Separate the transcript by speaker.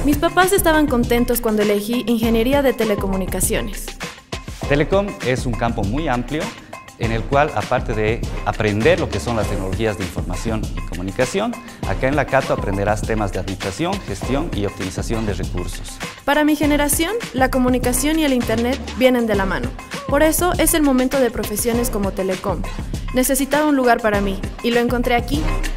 Speaker 1: Mis papás estaban contentos cuando elegí Ingeniería de Telecomunicaciones.
Speaker 2: Telecom es un campo muy amplio en el cual, aparte de aprender lo que son las tecnologías de información y comunicación, acá en la Cato aprenderás temas de administración, gestión y optimización de recursos.
Speaker 1: Para mi generación, la comunicación y el Internet vienen de la mano. Por eso es el momento de profesiones como Telecom. Necesitaba un lugar para mí y lo encontré aquí.